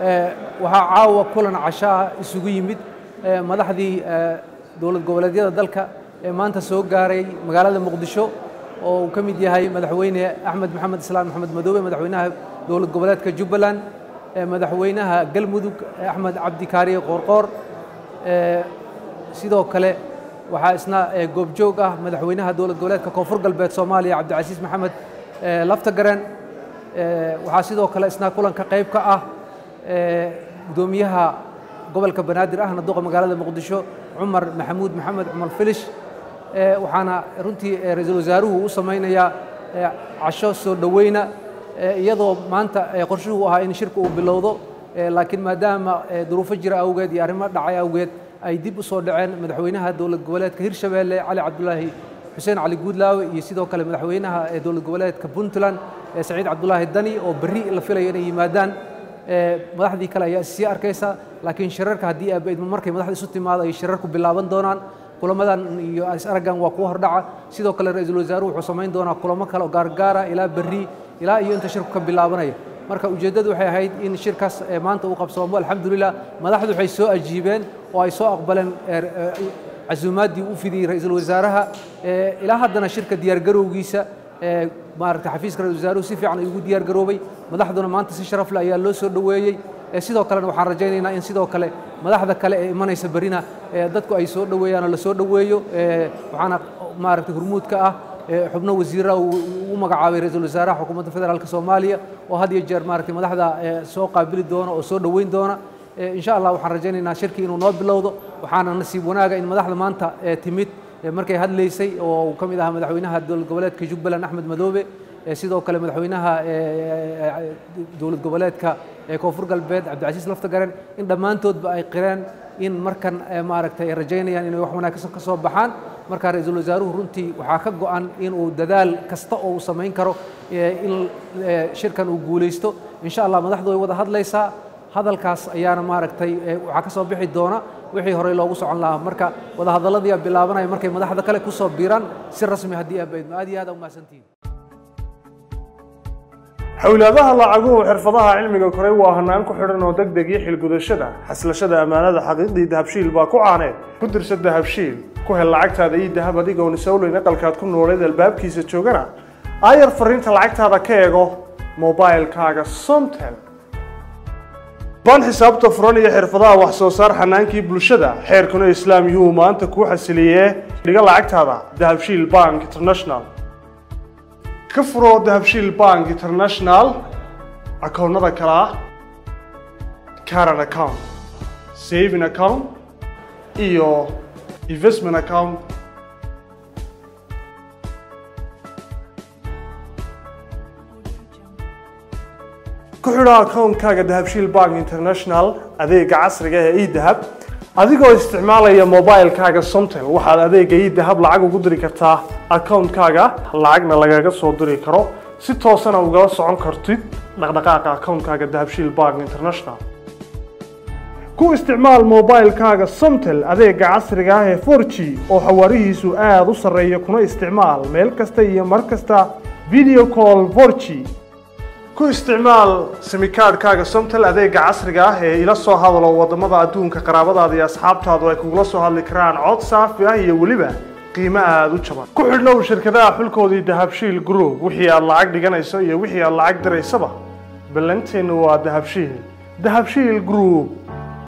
waxaa caawa kulan cashaa isugu yimid madaxdii dowlad goboleedyada dalka ee maanta soo gaaray magaalada Muqdisho oo uu ka mid yahay madaxweyne Axmed Maxamed Islaan Maxamed Madoobe madaxweynaha dowlad goboleedka Jubbaland madaxweynaha Galmudug Axmed Cabdi Kaariye Qoorqoor sidoo kale waxaa isna goobjoog ah madaxweynaha dowlad goboleedka Koonfur Galbeed Soomaaliya Cabdicasiis Maxamed Laftagareen waxaa sidoo kale isna kulanka qayb ka ah gudoomiyaha gobolka Banaadir ahna duqa magaalada Muqdisho Cumar Maxamuud Maxamed Cumar Filish waxaana runtii ra'iisul wasaaruhu u sameynaya casho soo dhaweyna iyadoo maanta qorshuhu ahaa in shirku uu bilowdo laakiin maadaama duruufo jira awgeed iyo arrimo dhacay awgeed ay dib u soo dhaceen madaxweynaha dowlad goboleedka Hirshabeelle Cali Cabdullaahi Xuseen Cali Guudlaawe iyo sidoo kale madaxweynaha dowlad goboleedka Puntland Saciid Cabdullaahi Dani oo berri la filayo inay yimaadaan madaxdii kale ayaa sii arkaysa laakiin shirarka haddii ay markay madaxda isu timaado ay shirarku bilaaban doonaan kulamadan iyo araggan waa kuwa hordhaca sidoo kale ra'iisul wasaaruhu wuxuu samayn doonaa kulamo kale oo gaargaara ilaa berri ilaa iyo inta shirku ka bilaabanaya marka ujeedadu waxay ahayd in shirkaas maanta uu qabsoomo alxamdulillah madaxdu waxay soo ajiibeen oo ay soo aqbaleen casuumaadii u fidiyay ra'iisul wasaaraha ilaa haddana shirka diyaar garowgiisa maaragtay xafiiska ra'iisul wasaaruhu si fiican ay ugu diyaar garoobay madaxduna maanta si sharaf leh ayaa loo soo dhaweeyay sidoo kale waxaan rajaynaynaa in sidoo kale madaxda kale ee imanaysa berina dadku ay soo dhaweeyaan oo la soo dhaweeyo waxaana maaragtay hormuudka ah xubno wasiirra uu magacaabay ra'iisul wasaaraha xukuumadda federaalka Soomaaliya oo had iyo jeer maaragtay madaxda soo qaabili doona oo soo dhaweyn doona insha Allah waxaan rajaynaynaa shirkii inuu noo bilowdo waxaana nasiib wanaaga in madaxda maanta timid markay hadlaysay oo uu ka mid ahaa madaxweynaha dowlad goboleedka Jubbaland Axmed Madoobe sidoo kale madaxweynaha dowlad goboleedka Koonfur Galbeed Cabdicasiis Laftagareen in dhammaantoodba ay qireen in markan maaragtay ay rajaynayaan inay wax wanaagsan ka soo baxaan marka ra'iisul wasaaruhu runtii waxaa ka go'an in uu dadaal kasta oo uu samayn karo in shirkan uu guuleysto insha Allah madaxdu way wada hadlaysaa hadalkaas ayaana maaragtay waxa ka soo bixi doona wixii hore loogu socon lahaa marka wada hadalladii bilaabanaya markay madaxda kale ku soo biiraan si rasmi haddii aad iyo aad u mahadsantihiin xawlaadaha lacaguhu xirfadaha cilmiga koray waa hanaan ku xidhan oo degdeg iyo xilgudashada xaslashada amaanada xaqiiqdii dahabshiil baa ku caaneen ku dirsa dahabshiil ku hel lacagtaada iyo dahab adigoo nisawleyn aqalkaad ku nooleed albaabkiisa joogana aayar fariinta lacagtaada ka eego mobilkaaga Somtel ban xisaabta furan iyo xirfadaha wax soo saar xanaankii bulshada xeerkuna islaam yuu maanta ku xasiliyee dhiga lacagtaada dahabshiil Bank International ka furo dahabshiil Bank International akoonnada kala current account saving account iyo investment account ku xidha akoonkaaga dahabshiil Bank International adeega casriga ah ee e-dahab adigoo isticmaalaya mobilkaaga Somtel waxaad adeega e-dahab lacag ugu diri kartaa akoonkaaga lacagna lagaga soo diri karo si toosana ugala socon kartid dhaqdhaqaaqa akoonkaaga dahabshiil Bank International ku isticmaal mobilkaaga Somtel adeega casriga ah ee 4G oo xawaarihiisu aad u sarreeya kuna isticmaal meel kasta iyo mar kasta video call 4G ku isticmaal simikaadkaaga Somtel adeega casriga ah ee ila soo hadalo wadamada adduunka qaraabadaada iyo asxaabtaadu ay kugula soo hadli karaan cod saafi ah iyo waliba qiimo aad u jaban ku xidhnow shirkadaha xulkoodii dahabshiil group wixii aad lacag dhiganayso iyo wixii aad lacag diraysaba ballanteenu waa dahabshiil group